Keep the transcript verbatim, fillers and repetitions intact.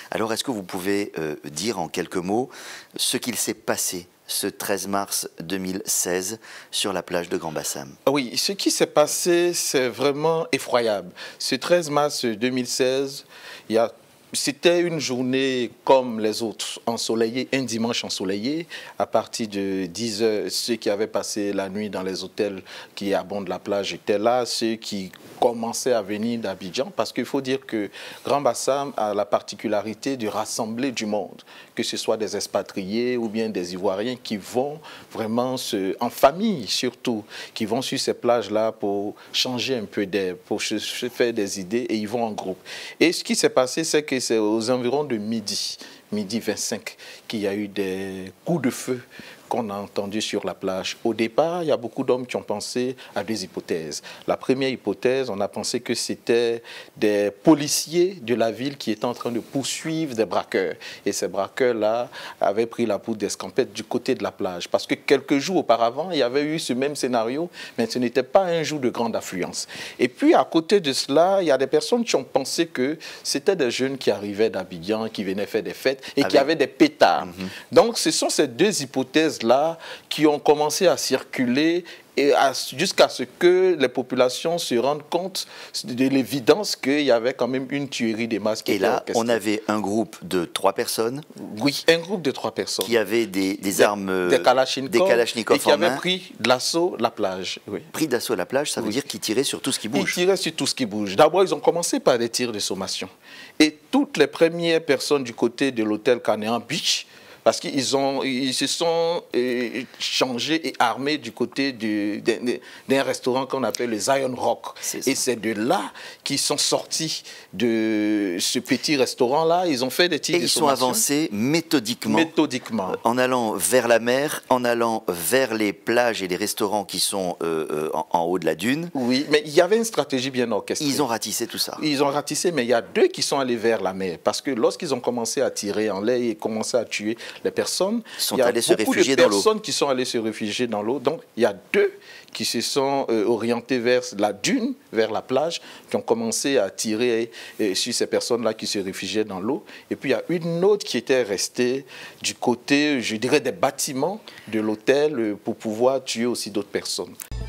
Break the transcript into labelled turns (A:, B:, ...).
A: Alors, est-ce que vous pouvez euh, dire en quelques mots ce qu'il s'est passé ce treize mars deux mille seize sur la plage de Grand-Bassam?
B: Oui, ce qui s'est passé, c'est vraiment effroyable. Ce treize mars deux mille seize, il y a c'était une journée comme les autres, ensoleillée, un dimanche ensoleillé. À partir de dix heures, ceux qui avaient passé la nuit dans les hôtels qui abondent la plage étaient là. Ceux qui commençaient à venir d'Abidjan, parce qu'il faut dire que Grand-Bassam a la particularité de rassembler du monde, que ce soit des expatriés ou bien des Ivoiriens qui vont vraiment se, en famille surtout, qui vont sur ces plages-là pour changer un peu d'air, pour se, se faire des idées, et ils vont en groupe. Et ce qui s'est passé, c'est que c'est aux environs de midi, midi vingt-cinq, qu'il y a eu des coups de feu qu'on a entendus sur la plage. Au départ, il y a beaucoup d'hommes qui ont pensé à deux hypothèses. La première hypothèse, on a pensé que c'était des policiers de la ville qui étaient en train de poursuivre des braqueurs. Et ces braqueurs-là avaient pris la poudre d'escampette du côté de la plage. Parce que quelques jours auparavant, il y avait eu ce même scénario, mais ce n'était pas un jour de grande affluence. Et puis, à côté de cela, il y a des personnes qui ont pensé que c'était des jeunes qui arrivaient d'Abidjan, qui venaient faire des fêtes et Avec... qui avaient des pétards. Mm-hmm. Donc, ce sont ces deux hypothèses là qui ont commencé à circuler et jusqu'à ce que les populations se rendent compte de l'évidence qu'il y avait quand même une tuerie des masses.
A: Et là, on avait un groupe de trois personnes.
B: Oui, un groupe de trois personnes.
A: Qui avaient des, des, des armes,
B: des kalachnikovs,
A: des kalachnikovs
B: et qui avaient pris de l'assaut la plage. Oui.
A: Pris d'assaut la plage, ça veut
B: oui.
A: dire qu'ils tiraient sur tout ce qui bouge.
B: Ils tiraient sur tout ce qui bouge. D'abord, ils ont commencé par des tirs de sommation. Et toutes les premières personnes du côté de l'hôtel Canéan Beach, parce qu'ils ont, ils se sont euh, changés et armés du côté d'un restaurant qu'on appelle le Zion Rock. Et c'est de là qu'ils sont sortis de ce petit restaurant-là. Ils ont fait des tirs de sommation.
A: Et ils sont avancés méthodiquement,
B: méthodiquement,
A: en allant vers la mer, en allant vers les plages et les restaurants qui sont euh, euh, en, en haut de la dune.
B: Oui, mais il y avait une stratégie bien orchestrée.
A: Ils ont ratissé tout ça.
B: Ils ont ratissé, mais il y a deux qui sont allés vers la mer. Parce que lorsqu'ils ont commencé à tirer en l'air et commencé à tuer les personnes,
A: sont
B: il y a
A: allés se réfugier dans l'eau.
B: personnes qui sont allées se réfugier dans l'eau. Donc, il y a deux qui se sont euh, orientés vers la dune, vers la plage, qui ont commencé à tirer euh, sur ces personnes-là qui se réfugiaient dans l'eau. Et puis, il y a une autre qui était restée du côté, je dirais, des bâtiments de l'hôtel euh, pour pouvoir tuer aussi d'autres personnes.